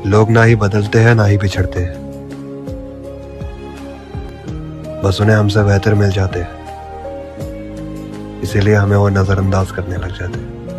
लोग ना ही बदलते हैं ना ही बिछड़ते हैं, बस उन्हें हमसे बेहतर मिल जाते हैं, इसीलिए हमें वो नजरअंदाज करने लग जाते हैं।